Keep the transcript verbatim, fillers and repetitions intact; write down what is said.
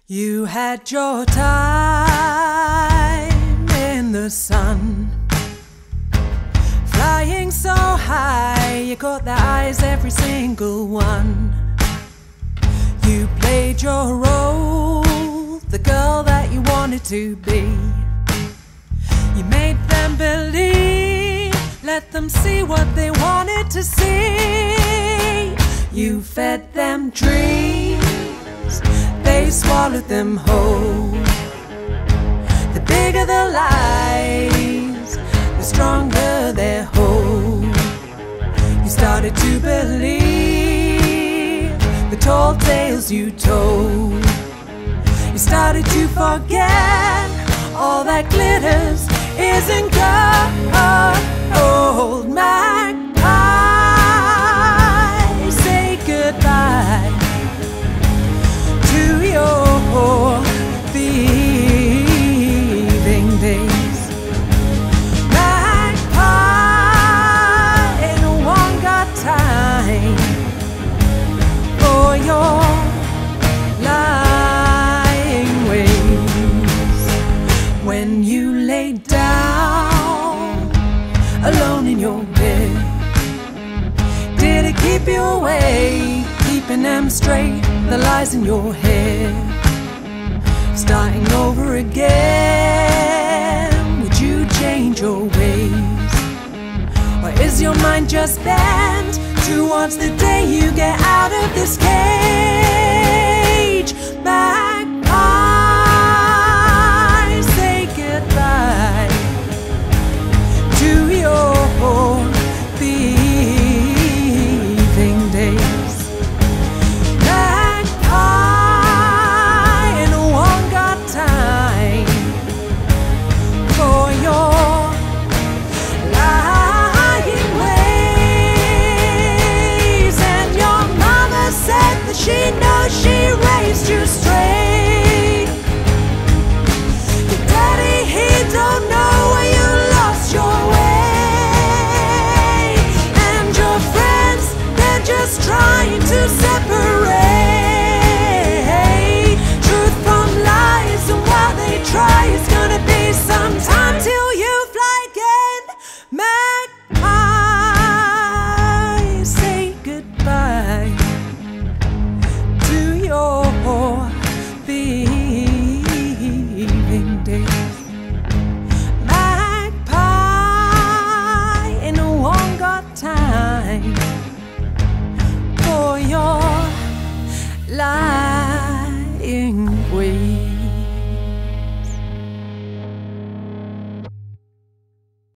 You had your time in the sun, flying so high, you caught their eyes, every single one. You played your role, the girl that you wanted to be. You made them believe, let them see what they wanted to see. You fed them dreams, they swallowed them whole. The bigger the lies, the stronger their hold. You started to believe the tall tales you told. You started to forget all that glitters isn't gold. Magpie, say goodbye to your thieving days. Magpie, no one got time for your lying ways. When you lay down alone in your bed, did it keep you awake, keeping them straight, the lies in your head? Starting over again, would you change your ways? Or is your mind just bent towards the day you get out of this cage? Magpie, say goodbye to your thieving days. Magpie, no one got time for your lying ways. And your mama said that she knows she raised you straight. Your daddy, he don't know where you lost your way. And your friends, they're just trying to separate truth from lies. And while they try, it's gonna be some time till you fly again. Magpie, say goodbye to your thieving days. Magpie, and no one got time for your lying ways.